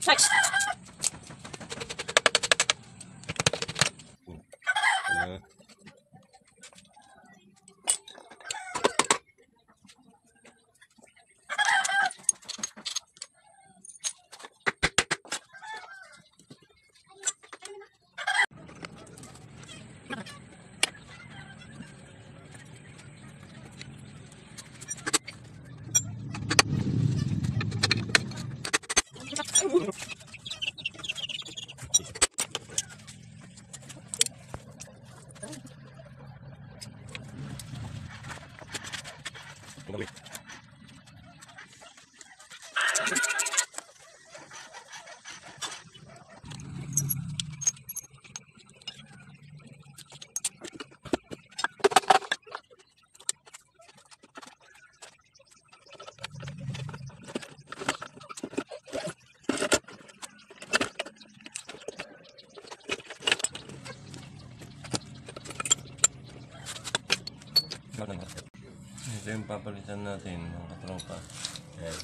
Ito yung papalitan natin mga katropa. Ayan.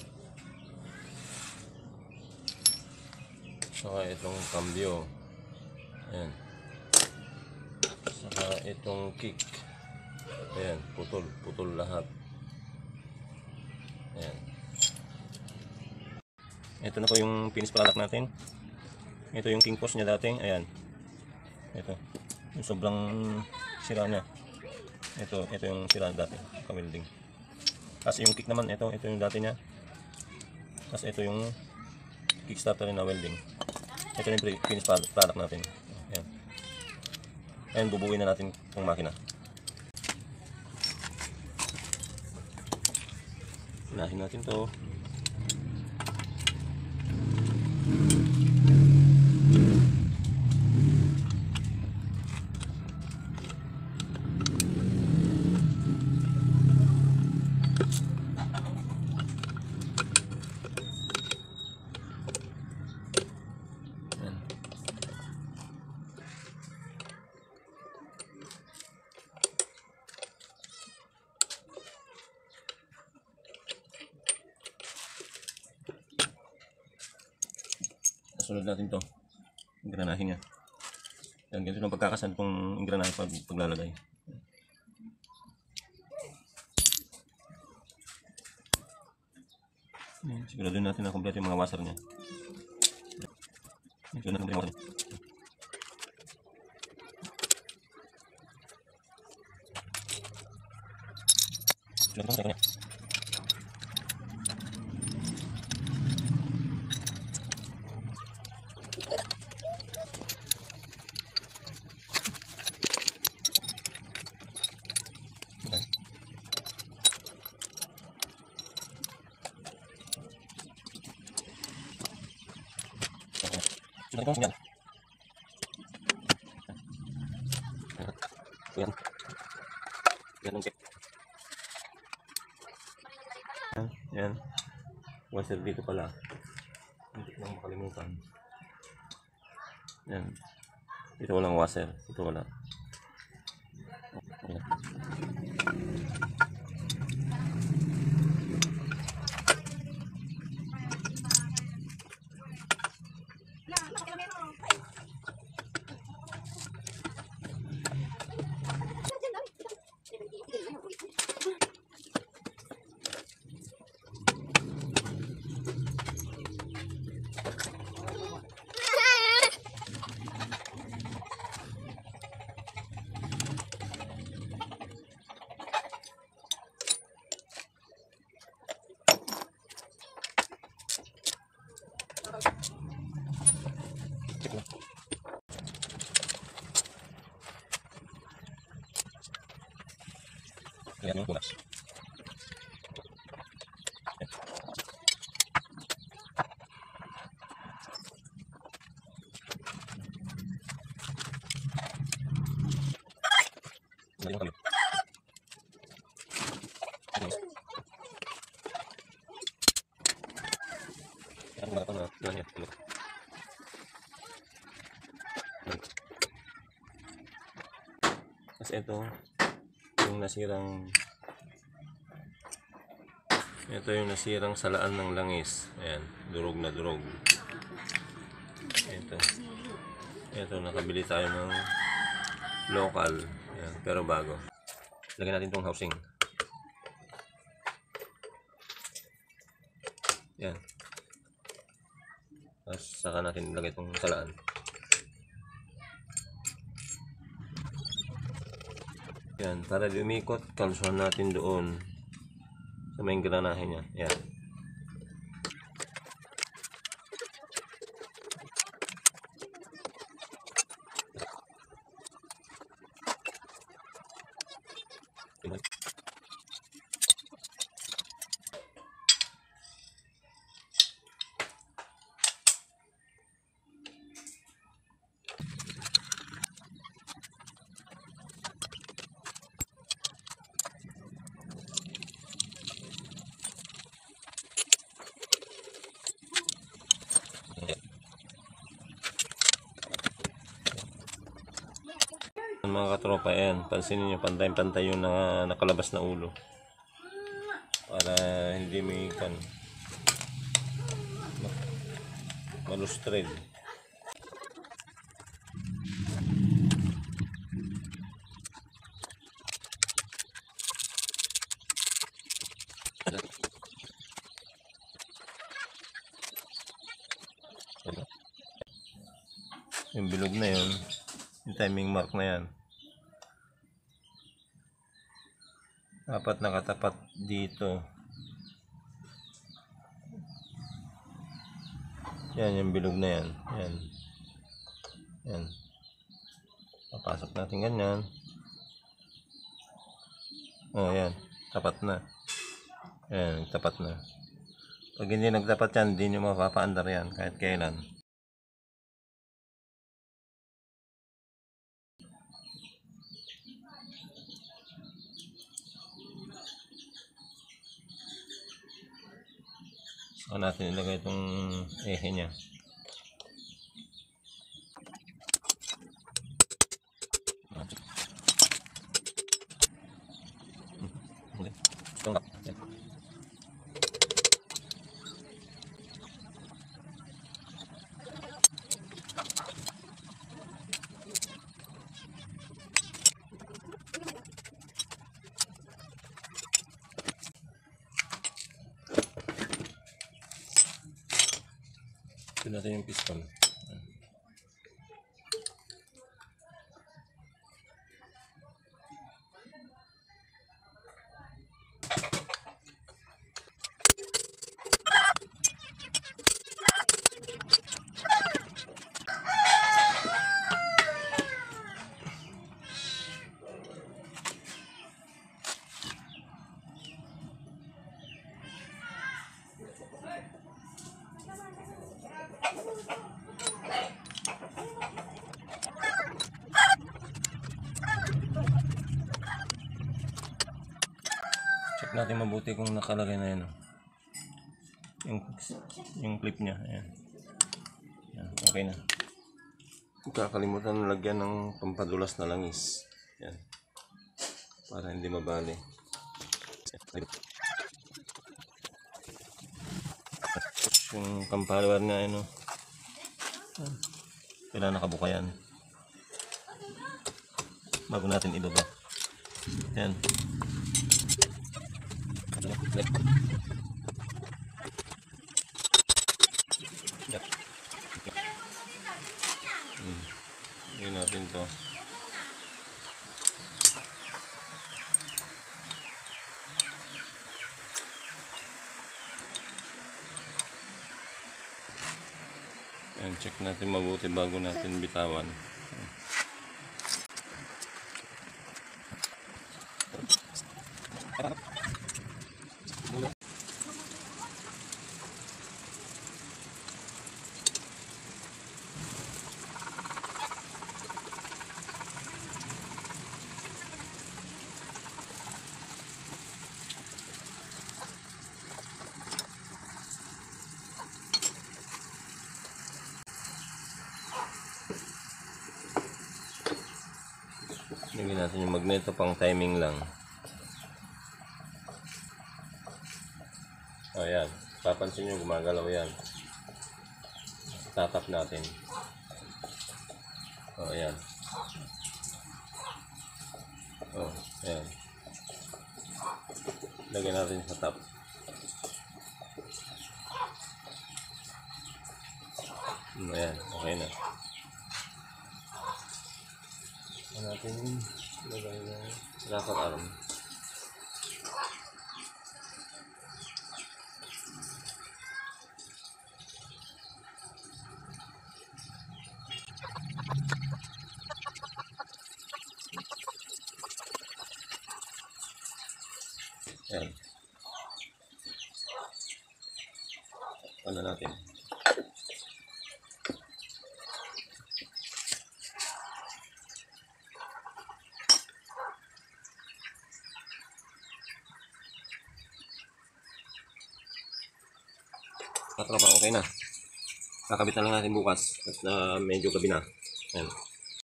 Saka itong cambio. Ayan. Saka itong kick. Ayan, putol lahat. Ayan. Ito na po yung finished product natin. Ito yung king post niya dati. Ayan. Ito. Yung sobrang sira niya. Ito yung sira dati, ka-welding. Tapos yung kick naman, ito yung dati niya. Tapos ito yung kickstarter na welding. Ito yung finished product natin. Ayan. Ayan, bubuuin na natin itong makina. Unahin natin to. Sunod natin to, ingranahin niya. Yan, ganito yung pagkakasan itong ingranahin paglalagay. Siguraduhin natin na kompleto yung mga washer niya. Siguraduhin natin yung washer niya. Siguraduhin natin niya. Sudah itu sinyal. Yan. Yan ang check. Yan. Washer dito pala. Hindi lang makalimutan. Yan. Ito walang washer. Ito wala. Yan. Ayan yung kulas. Ayan yung kami. Ayan yung mga na kasi ito yung nasirang salaan ng langis. Ayan, durog na durog. Ito, nakabili tayo ng local. Ayan, pero bago. Lagyan natin itong housing. Yan. Tapos saka natin ilagay itong salaan. Yan, para di umikot, kalsuhan natin doon sa may granahe niya. Yan. Mga katropa, yan, pansinin nyo, pantay-pantay yung nakalabas na ulo para hindi may malustred. Yung bilog na yun, yung timing mark na yan, dapat nakatapat dito. Yan, yung bilog na yan. Yan. Yan. Papasok natin ganyan. Oh, yan. Tapat na. Yan, tapat na. Pag hindi nagtapat yan, hindi nyo mapapaandar yan kahit kailan. So natin ilagay itong ehe niya. Ito natin yung piston. Check natin mabuti kung nakalagay na yun. Yung clip niya. Ayan. Ayan, okay na. Kakalimutan na lagyan ng pampadulas na langis. Ayan. Para hindi mabali. Yung kampalwar na ano. Kailangan nakabuka yan. Bago natin ibaba. Ayan. Gawin natin to. Ayan, check natin mabuti bago natin bitawan. Lagyan natin yung magneto pang timing lang. Ayan, papansin nyo gumagalaw yan. Tatap natin. Oh, ayan. Oh, ayan. Lagyan natin sa top. Ayan, okay na. Ayan natin lagay na rakat arm. Ayan. Ano natin? Katropa, okay na. Kakabit na lang natin bukas at medyo gabi na. Ayan.